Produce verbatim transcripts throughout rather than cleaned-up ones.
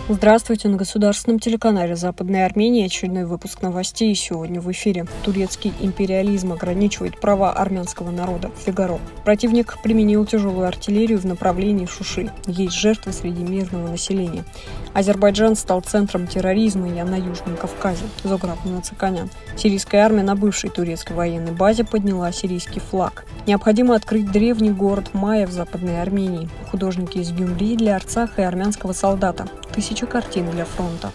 Здравствуйте, на государственном телеканале Западной Армении очередной выпуск новостей. Сегодня в эфире. Турецкий империализм ограничивает права армянского народа. Фигаро. Противник применил тяжелую артиллерию в направлении Шуши. Есть жертвы среди мирного населения. Азербайджан стал центром терроризма на Южном Кавказе. Зограб Нациканян. Сирийская армия на бывшей турецкой военной базе подняла сирийский флаг. Необходимо открыть древний город Майя в Западной Армении. Художники из Гюмри для Арцаха и армянского солдата. Тысячи картин для фронта.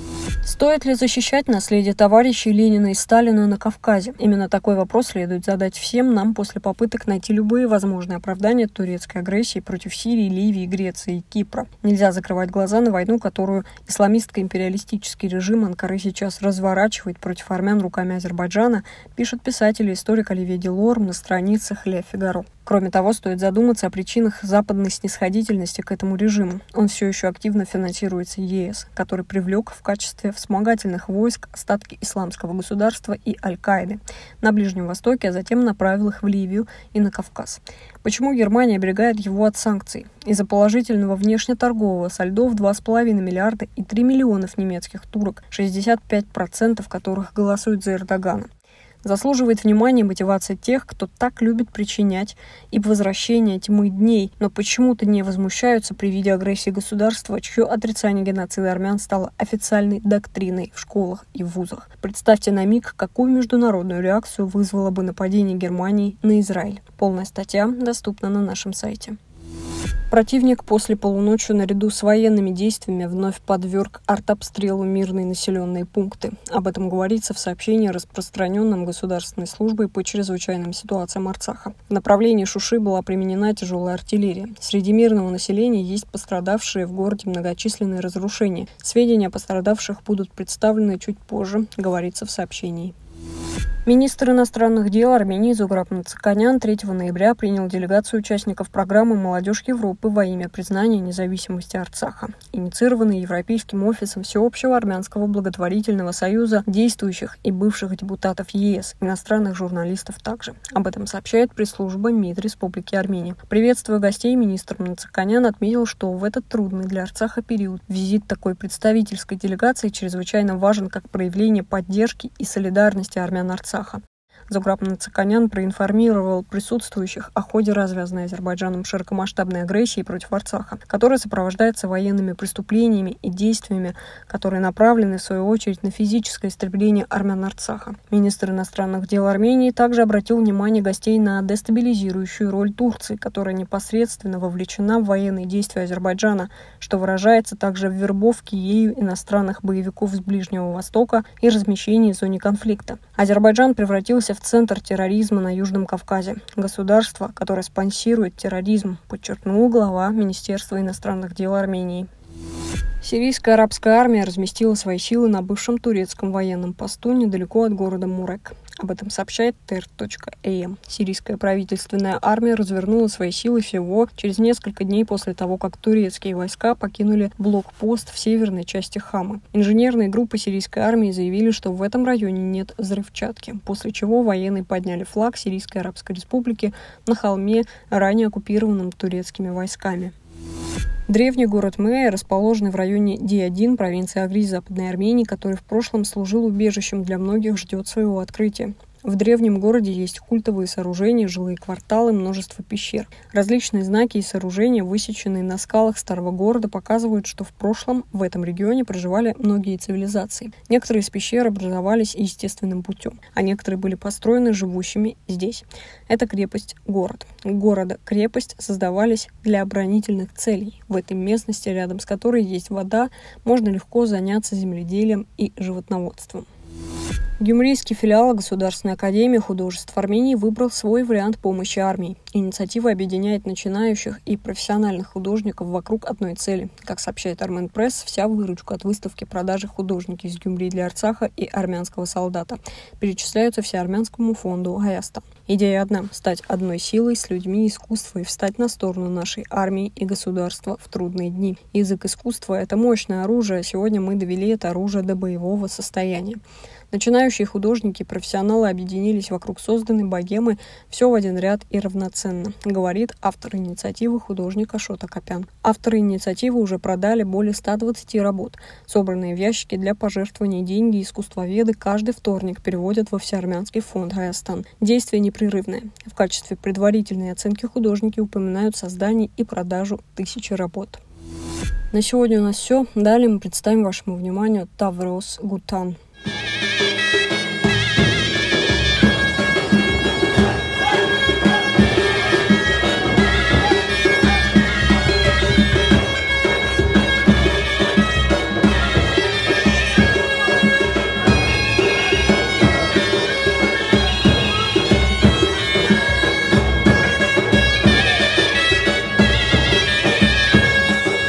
Стоит ли защищать наследие товарищей Ленина и Сталина на Кавказе? Именно такой вопрос следует задать всем нам после попыток найти любые возможные оправдания турецкой агрессии против Сирии, Ливии, Греции и Кипра. Нельзя закрывать глаза на войну, которую исламистско-империалистический режим Анкары сейчас разворачивает против армян руками Азербайджана, пишет писатель и историк Оливье Делорм на страницах Ле Фигаро. Кроме того, стоит задуматься о причинах западной снисходительности к этому режиму. Он все еще активно финансируется ЕС, который привлек в качестве вспомогательных войск остатки исламского государства и Аль-Каиды на Ближнем Востоке, а затем направил их в Ливию и на Кавказ. Почему Германия оберегает его от санкций? Из-за положительного внешнеторгового сальдо в два с половиной миллиарда и три миллионов немецких турок, шестьдесят пять процентов которых голосуют за Эрдогана. Заслуживает внимания мотивация тех, кто так любит причинять, и возвращение тьмы дней, но почему-то не возмущаются при виде агрессии государства, чье отрицание геноцида армян стало официальной доктриной в школах и вузах. Представьте на миг, какую международную реакцию вызвало бы нападение Германии на Израиль. Полная статья доступна на нашем сайте. Противник после полуночи наряду с военными действиями вновь подверг артобстрелу мирные населенные пункты. Об этом говорится в сообщении, распространенном Государственной службой по чрезвычайным ситуациям Арцаха. В направлении Шуши была применена тяжелая артиллерия. Среди мирного населения есть пострадавшие в городе многочисленные разрушения. Сведения о пострадавших будут представлены чуть позже, говорится в сообщении. Министр иностранных дел Армении Зограб Нациканян третьего ноября принял делегацию участников программы «Молодежь Европы во имя признания независимости Арцаха», инициированной Европейским офисом Всеобщего армянского благотворительного союза действующих и бывших депутатов ЕС, иностранных журналистов также. Об этом сообщает пресс-служба МИД Республики Армения. Приветствуя гостей, министр Нациканян отметил, что в этот трудный для Арцаха период визит такой представительской делегации чрезвычайно важен как проявление поддержки и солидарности армян Арцаха. Зограб Нациканян проинформировал присутствующих о ходе развязанной Азербайджаном широкомасштабной агрессии против Арцаха, которая сопровождается военными преступлениями и действиями, которые направлены, в свою очередь, на физическое истребление армян Арцаха. Министр иностранных дел Армении также обратил внимание гостей на дестабилизирующую роль Турции, которая непосредственно вовлечена в военные действия Азербайджана, что выражается также в вербовке ею иностранных боевиков с Ближнего Востока и размещении в зоне конфликта. Азербайджан превратился в центр терроризма на Южном Кавказе. Государство, которое спонсирует терроризм, подчеркнул глава Министерства иностранных дел Армении. Сирийская арабская армия разместила свои силы на бывшем турецком военном посту недалеко от города Мурек. Об этом сообщает Тер точка эй эм. Сирийская правительственная армия развернула свои силы всего через несколько дней после того, как турецкие войска покинули блокпост в северной части Хамы. Инженерные группы сирийской армии заявили, что в этом районе нет взрывчатки, после чего военные подняли флаг Сирийской Арабской Республики на холме, ранее оккупированном турецкими войсками. Древний город Мэя, расположенный в районе Ди один, провинции Агрич Западной Армении, который в прошлом служил убежищем для многих, ждет своего открытия. В древнем городе есть культовые сооружения, жилые кварталы, множество пещер. Различные знаки и сооружения, высеченные на скалах старого города, показывают, что в прошлом в этом регионе проживали многие цивилизации. Некоторые из пещер образовались естественным путем, а некоторые были построены живущими здесь. Это крепость-город. Города-крепость создавались для оборонительных целей. В этой местности, рядом с которой есть вода, можно легко заняться земледелием и животноводством. Гюмрийский филиал Государственной академии художеств Армении выбрал свой вариант помощи армии. Инициатива объединяет начинающих и профессиональных художников вокруг одной цели. Как сообщает Армен Пресс, вся выручка от выставки продажи художники из Гюмри для Арцаха и армянского солдата перечисляются всеармянскому фонду Аяста. Идея одна – стать одной силой с людьми искусства и встать на сторону нашей армии и государства в трудные дни. Язык искусства – это мощное оружие, сегодня мы довели это оружие до боевого состояния. Начинающие Начинающие художники и профессионалы объединились вокруг созданной богемы «Все в один ряд и равноценно», говорит автор инициативы художник Ашот Акопян. Авторы инициативы уже продали более ста двадцати работ. Собранные в ящики для пожертвований деньги искусствоведы каждый вторник переводят во Всеармянский фонд «Гаястан». Действие непрерывное. В качестве предварительной оценки художники упоминают создание и продажу тысячи работ. На сегодня у нас все. Далее мы представим вашему вниманию Таврос Гутан.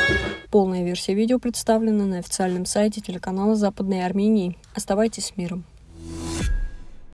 Полная версия видео представлена на официальном сайте телеканала Западной Армении. Оставайтесь с миром.